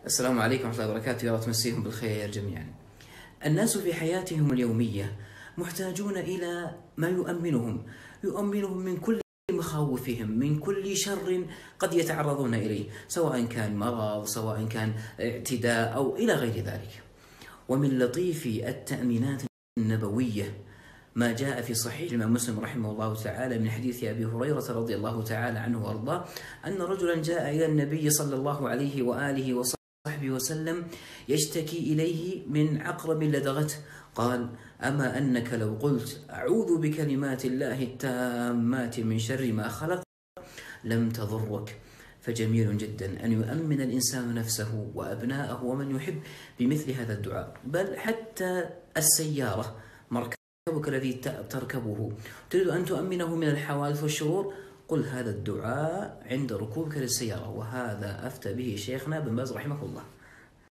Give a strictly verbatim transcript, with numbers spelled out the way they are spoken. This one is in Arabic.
السلام عليكم ورحمة الله وبركاته، يا رب تمسيهم بالخير جميعا. الناس في حياتهم اليومية محتاجون إلى ما يؤمنهم يؤمنهم من كل مخاوفهم، من كل شر قد يتعرضون إليه، سواء كان مرض، سواء كان اعتداء أو إلى غير ذلك. ومن لطيف التأمينات النبوية ما جاء في صحيح الإمام مسلم رحمه الله تعالى من حديث أبي هريرة رضي الله تعالى عنه وأرضاه أن رجلا جاء إلى النبي صلى الله عليه وآله وصحبه وسلم يشتكي إليه من عقرب لدغته. قال: أما أنك لو قلت أعوذ بكلمات الله التامات من شر ما خلق لم تضرك. فجميل جدا أن يؤمن الإنسان نفسه وأبناءه ومن يحب بمثل هذا الدعاء، بل حتى السيارة مركبك الذي تركبه تريد أن تؤمنه من الحوادث والشرور، قل هذا الدعاء عند ركوبك للسيارة، وهذا أفتى به شيخنا بن باز رحمه الله.